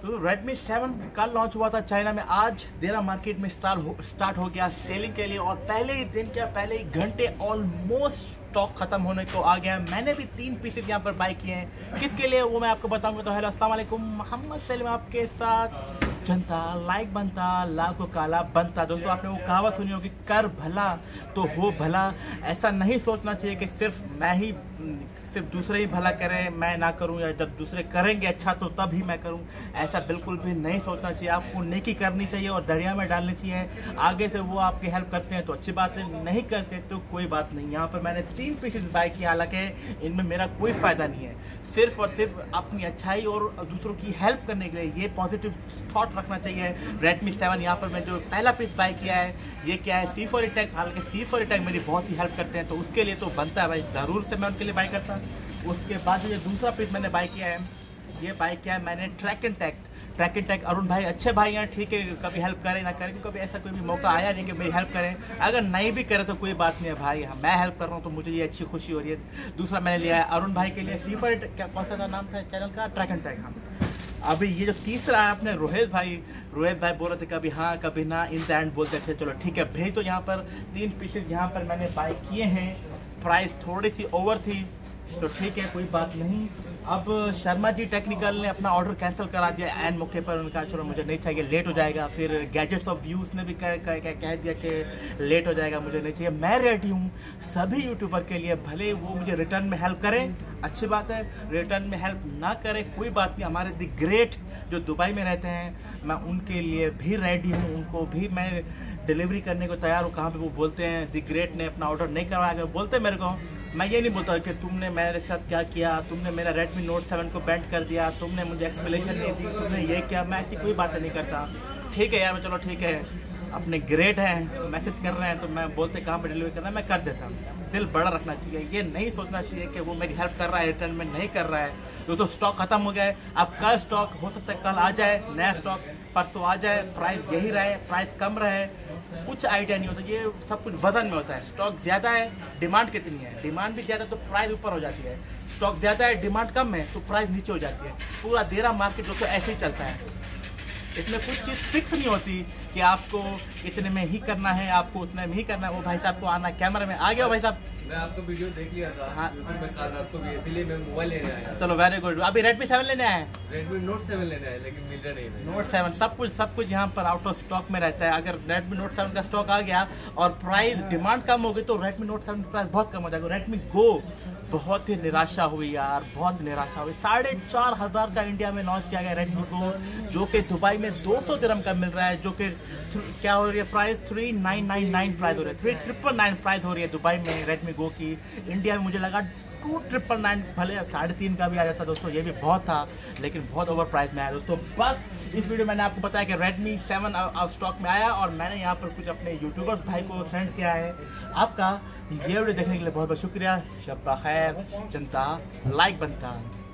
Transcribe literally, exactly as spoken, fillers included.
तो Redmi seven कल launch हुआ था चाइना में, आज देरा मार्केट में स्टार्ट हो स्टार्ट हो गया सेलिंग के लिए और पहले ही दिन क्या पहले ही घंटे ऑलमोस्ट स्टॉक खत्म होने को आ गया। मैंने भी तीन पीसेज यहाँ पर बाय किए हैं, किसके लिए वो मैं आपको बताऊंगा। तो हेलो अस्सलाम वालेकुम, मोहम्मद सलीम आपके साथ। जनता लाइक बनता लाखों काला बनता। दोस्तों आपने वो कहावत सुनी होगी, कर भला तो हो भला। ऐसा नहीं सोचना चाहिए कि सिर्फ मैं ही सिर्फ दूसरे ही भला करें मैं ना करूं, या जब दूसरे करेंगे अच्छा तो तब ही मैं करूं। ऐसा बिल्कुल भी नहीं सोचना चाहिए। आपको नेकी करनी चाहिए और दरिया में डालनी चाहिए। आगे से वो आपकी हेल्प करते हैं तो अच्छी बात है, नहीं करते तो कोई बात नहीं। यहाँ पर मैंने तीन पीसेस बाय किए, हालांकि इनमें मेरा कोई फ़ायदा नहीं है, सिर्फ और सिर्फ अपनी अच्छाई और दूसरों की हेल्प करने के लिए। ये पॉजिटिव थॉट रखना चाहिए। Redmi सेवन यहाँ पर मैं जो पहला पीस बाय किया है, ये क्या है सी फोर टेक। हालांकि सी फोर टेक मेरी बहुत ही हेल्प करते हैं, तो उसके लिए तो बनता है भाई, ज़रूर से मैं उनके लिए बाय करता हूँ। उसके बाद जो दूसरा पीस मैंने बाय किया है, ये बाय किया है मैंने track and tech. Track and tech Arun भाई अच्छे भाई हैं, ठीक है, कभी हेल्प करें ना करें, कभी ऐसा कोई भी मौका आया नहीं कि मेरी हेल्प करें। अगर नहीं भी करे तो कोई बात नहीं है भाई, मैं हेल्प कर रहा हूँ तो मुझे ये अच्छी खुशी हो रही है। दूसरा मैंने लिया है अरुण भाई के लिए सी फोर टेक, क्या कौन सा था नाम था चैनल का, ट्रैक एंड टेक। हाँ, अभी ये जो तीसरा है अपने रोहित भाई, रोहित भाई बोल रहे थे कभी हाँ कभी ना, इन द एंड बोलते थे चलो ठीक है भेज। तो यहाँ पर तीन पीसेज यहाँ पर मैंने बाय किए हैं। प्राइस थोड़ी सी ओवर थी तो ठीक है, कोई बात नहीं। अब शर्मा जी टेक्निकल ने अपना ऑर्डर कैंसिल करा दिया एंड मौके पर। उनका चलो मुझे नहीं चाहिए, लेट हो जाएगा। फिर गैजेट्स ऑफ व्यूज़ ने भी कह, कह, कह, कह दिया कि लेट हो जाएगा, मुझे नहीं चाहिए। मैं रेडी हूँ सभी यूट्यूबर के लिए, भले वो मुझे रिटर्न में हेल्प करें अच्छी बात है, रिटर्न में हेल्प ना करें कोई बात नहीं। हमारे द ग्रेट जो दुबई में रहते हैं, मैं उनके लिए भी रेडी हूँ, उनको भी मैं डिलीवरी करने को तैयार हूँ। कहाँ पे वो बोलते हैं द ग्रेट ने अपना ऑर्डर नहीं करवाया, अगर बोलते मेरे को, मैं ये नहीं बोलता कि तुमने मेरे साथ क्या किया, तुमने मेरा Redmi Note सेवन को बैंड कर दिया, तुमने मुझे एक्सप्लेनेशन नहीं दी, तुमने ये किया। मैं ऐसी कोई बातें नहीं करता। ठीक है यार, मैं चलो ठीक है, अपने ग्रेट हैं मैसेज कर रहे हैं तो मैं बोलते कहाँ पर डिलीवरी करना है मैं कर देता हूँ। दिल बड़ा रखना चाहिए, ये नहीं सोचना चाहिए कि वो मेरी हेल्प कर रहा है रिटर्न में नहीं कर रहा है। दोस्तों स्टॉक खत्म हो गया है, अब कल स्टॉक हो सकता है कल आ जाए, नया स्टॉक परसों आ जाए, प्राइस यही रहे, प्राइस कम रहे, कुछ आइडिया नहीं होता। ये सब कुछ वजन में होता है। स्टॉक ज़्यादा है, डिमांड कितनी है, डिमांड भी ज़्यादा तो प्राइस ऊपर हो जाती है। स्टॉक ज़्यादा है, डिमांड कम है तो प्राइस नीचे हो जाती है। पूरा देरा मार्केट दोस्तों ऐसे ही चलता है। इसमें कुछ चीज़ फिक्स नहीं होती कि आपको इतने में ही करना है, आपको उतने में ही करना है। वो भाई साहब को आना कैमरा में आ गया। भाई साहब मैं आपको वीडियो देख लिया था हाँ यूट्यूब में कल रात को भी, इसीलिए मैं मोबाइल लेने आया। चलो वेरी गुड। अभी Redmi सेवन लेने आए हैं, Redmi Note सेवन लेने आया लेकिन मिल रहा नहीं। नोट सेवन सब कुछ सब कुछ यहाँ पर आउट ऑफ स्टॉक में रहता है। अगर Redmi Note सेवन का स्टॉक आ गया और प्राइस डिमांड कम हो गई तो Redmi Note सेवन की प्राइस बहुत कम हो जाएगा। Redmi Go बहुत ही निराशा हुई यार, बहुत निराशा हुई। साढ़े चार हज़ार का इंडिया में लॉन्च किया गया Redmi Go, जो कि दुबई में दो सौ दिरहम का मिल रहा है, जो कि क्या हो रही है price three nine nine nine price हो रही है, थ्री ट्रिपल नाइन प्राइस हो रही है दुबई में Redmi Go की। इंडिया में मुझे लगा टू ट्रिपल नाइन, भले साढ़े तीन का भी आ जाता दोस्तों, ये भी बहुत था, लेकिन बहुत ओवर प्राइस में आया दोस्तों। बस इस वीडियो मैंने आपको बताया कि Redmi सेवन स्टॉक में आया और मैंने यहाँ पर कुछ अपने यूट्यूबर्स भाई को सेंड किया है। आपका ये वीडियो देखने के लिए बहुत बहुत शुक्रिया। शब खैर, जनता लाइक बनता।